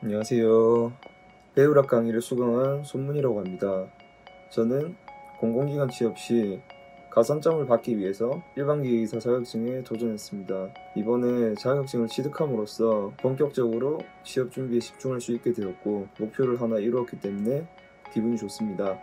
안녕하세요. 배우락 강의를 수강한 손문이라고 합니다. 저는 공공기관 취업 시 가산점을 받기 위해서 일반기획이사 자격증에 도전했습니다. 이번에 자격증을 취득함으로써 본격적으로 취업 준비에 집중할 수 있게 되었고 목표를 하나 이루었기 때문에 기분이 좋습니다.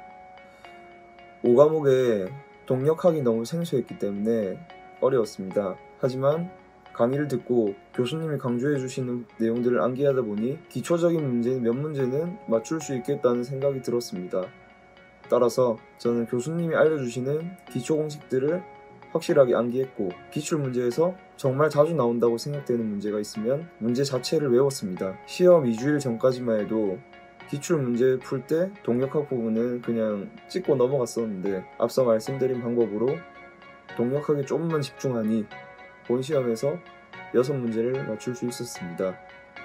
5과목에 동력하기 너무 생소했기 때문에 어려웠습니다. 하지만 강의를 듣고 교수님이 강조해 주시는 내용들을 암기하다 보니 기초적인 문제는 몇 문제는 맞출 수 있겠다는 생각이 들었습니다. 따라서 저는 교수님이 알려주시는 기초 공식들을 확실하게 암기했고 기출문제에서 정말 자주 나온다고 생각되는 문제가 있으면 문제 자체를 외웠습니다. 시험 2주일 전까지만 해도 기출문제 풀 때 동력학 부분은 그냥 찍고 넘어갔었는데 앞서 말씀드린 방법으로 동력학에 조금만 집중하니 본 시험에서 6문제를 맞출 수 있었습니다.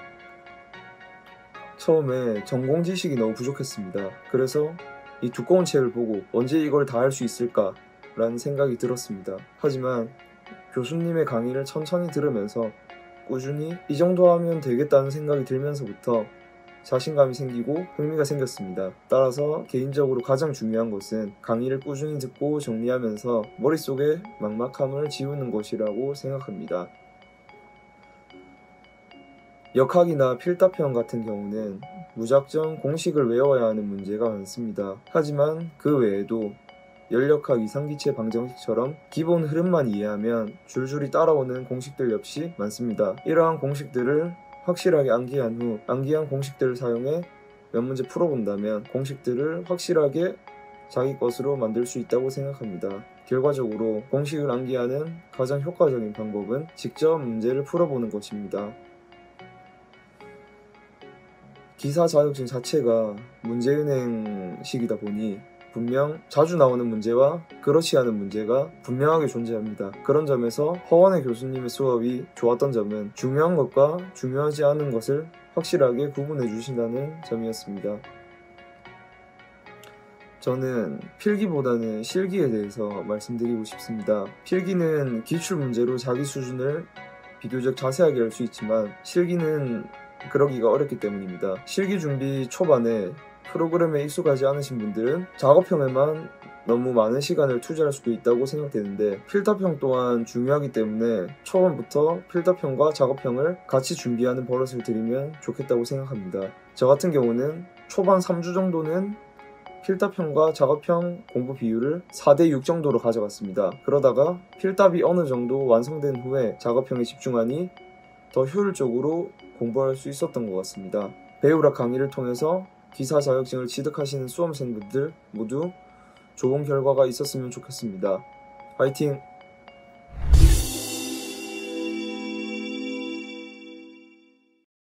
처음에 전공 지식이 너무 부족했습니다. 그래서 이 두꺼운 책을 보고 언제 이걸 다 할 수 있을까 라는 생각이 들었습니다. 하지만 교수님의 강의를 천천히 들으면서 꾸준히 이 정도 하면 되겠다는 생각이 들면서부터 자신감이 생기고 흥미가 생겼습니다. 따라서 개인적으로 가장 중요한 것은 강의를 꾸준히 듣고 정리하면서 머릿속에 막막함을 지우는 것이라고 생각합니다. 역학이나 필답형 같은 경우는 무작정 공식을 외워야 하는 문제가 많습니다. 하지만 그 외에도 열역학 이상기체 방정식처럼 기본 흐름만 이해하면 줄줄이 따라오는 공식들 역시 많습니다. 이러한 공식들을 확실하게 암기한 후 암기한 공식들을 사용해 몇 문제 풀어본다면 공식들을 확실하게 자기 것으로 만들 수 있다고 생각합니다. 결과적으로 공식을 암기하는 가장 효과적인 방법은 직접 문제를 풀어보는 것입니다. 기사 자격증 자체가 문제은행식이다 보니 분명 자주 나오는 문제와 그렇지 않은 문제가 분명하게 존재합니다. 그런 점에서 허원의 교수님의 수업이 좋았던 점은 중요한 것과 중요하지 않은 것을 확실하게 구분해 주신다는 점이었습니다. 저는 필기보다는 실기에 대해서 말씀드리고 싶습니다. 필기는 기출문제로 자기 수준을 비교적 자세하게 알 수 있지만 실기는 그러기가 어렵기 때문입니다. 실기 준비 초반에 프로그램에 익숙하지 않으신 분들은 작업형에만 너무 많은 시간을 투자할 수도 있다고 생각되는데 필답형 또한 중요하기 때문에 초반부터 필답형과 작업형을 같이 준비하는 버릇을 들이면 좋겠다고 생각합니다. 저 같은 경우는 초반 3주 정도는 필답형과 작업형 공부 비율을 4대6 정도로 가져갔습니다. 그러다가 필답이 어느 정도 완성된 후에 작업형에 집중하니 더 효율적으로 공부할 수 있었던 것 같습니다. 배우락 강의를 통해서 기사 자격증을 취득하시는 수험생분들 모두 좋은 결과가 있었으면 좋겠습니다. 화이팅!